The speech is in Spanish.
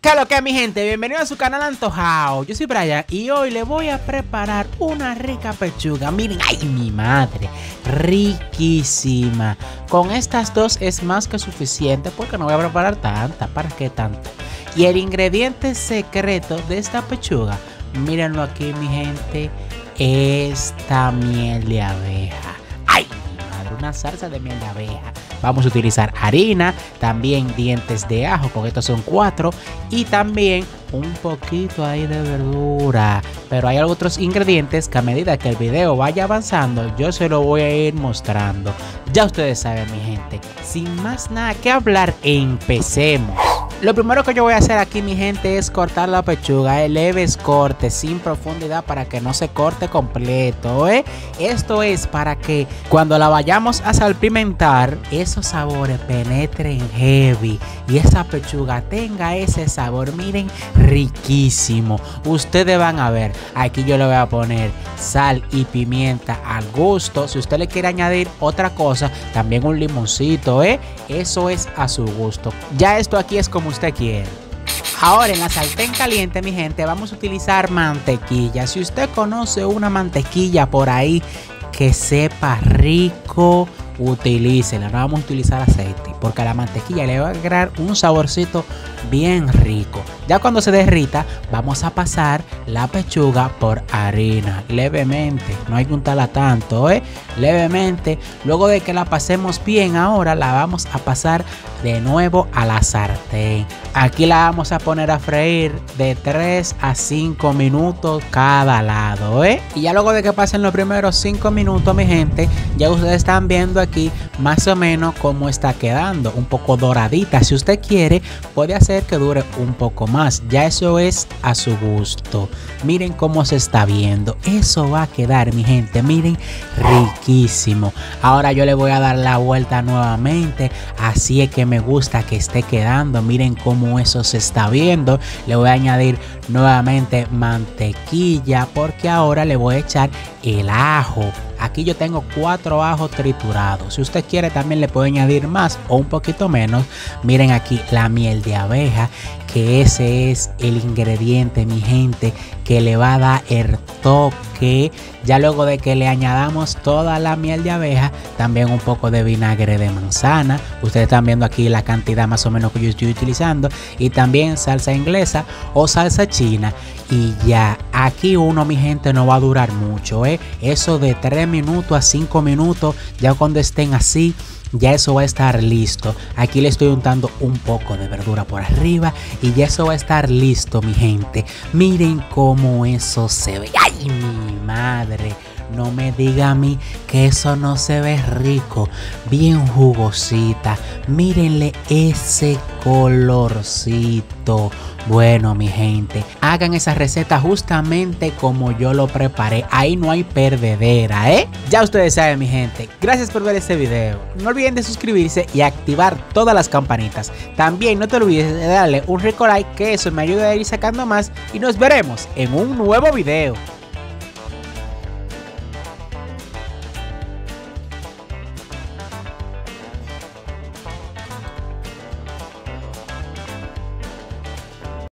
¿Qué es lo que, mi gente? Bienvenido a su canal Antojado. Yo soy Brian y hoy le voy a preparar una rica pechuga. Miren, ¡ay, mi madre! Riquísima. Con estas dos es más que suficiente porque no voy a preparar tanta. ¿Para qué tanto? Y el ingrediente secreto de esta pechuga, mírenlo aquí, mi gente, esta miel de abeja. ¡Ay, mi madre! Una salsa de miel de abeja. Vamos a utilizar harina, también dientes de ajo, con estos son 4, y también un poquito ahí de verdura. Pero hay otros ingredientes que a medida que el video vaya avanzando, yo se lo voy a ir mostrando. Ya ustedes saben, mi gente, sin más nada que hablar, empecemos. Lo primero que yo voy a hacer aquí, mi gente, es cortar la pechuga, leves cortes, sin profundidad, para que no se corte completo, Esto es para que cuando la vayamos a salpimentar, esos sabores penetren heavy y esa pechuga tenga ese sabor, miren, riquísimo. Ustedes van a ver, aquí yo le voy a poner sal y pimienta al gusto. Si usted le quiere añadir otra cosa, también un limoncito, Eso es a su gusto. Ya esto aquí es como usted quiere. Ahora en la sartén caliente, mi gente, vamos a utilizar mantequilla. Si usted conoce una mantequilla por ahí que sepa rico, utilícela. No vamos a utilizar aceite porque a la mantequilla le va a crear un saborcito bien rico. Ya cuando se derrita, vamos a pasar la pechuga por harina levemente, no hay que untarla tanto, levemente. Luego de que la pasemos bien, ahora la vamos a pasar de nuevo a la sartén. Aquí la vamos a poner a freír de 3 a 5 minutos cada lado, Y ya luego de que pasen los primeros 5 minutos, mi gente, ya ustedes están viendo aquí más o menos cómo está quedando, un poco doradita. Si usted quiere, puede hacer que dure un poco más, ya eso es a su gusto. Miren cómo se está viendo, eso va a quedar, mi gente, miren, riquísimo. Ahora yo le voy a dar la vuelta nuevamente, así es que me gusta que esté quedando. Miren cómo eso se está viendo. Le voy a añadir nuevamente mantequilla porque ahora le voy a echar el ajo. Aquí yo tengo 4 ajos triturados. Si usted quiere también le puede añadir más o un poquito menos. Miren aquí la miel de abeja, que ese es el ingrediente, mi gente, que le va a dar el toque. Ya luego de que le añadamos toda la miel de abeja, también un poco de vinagre de manzana. Ustedes están viendo aquí la cantidad más o menos que yo estoy utilizando. Y también salsa inglesa o salsa china. Y ya, aquí uno, mi gente, no va a durar mucho, Eso de 3 minutos a 5 minutos, ya cuando estén así, ya eso va a estar listo. Aquí le estoy untando un poco de verdura por arriba y ya eso va a estar listo, mi gente. Miren cómo eso se ve. ¡Ay, mi madre! No me diga a mí que eso no se ve rico. Bien jugosita. Mírenle ese colorcito. Bueno, mi gente, hagan esa receta justamente como yo lo preparé. Ahí no hay perdedera, Ya ustedes saben, mi gente. Gracias por ver este video. No olviden de suscribirse y activar todas las campanitas. También no te olvides de darle un rico like, que eso me ayuda a ir sacando más. Y nos veremos en un nuevo video.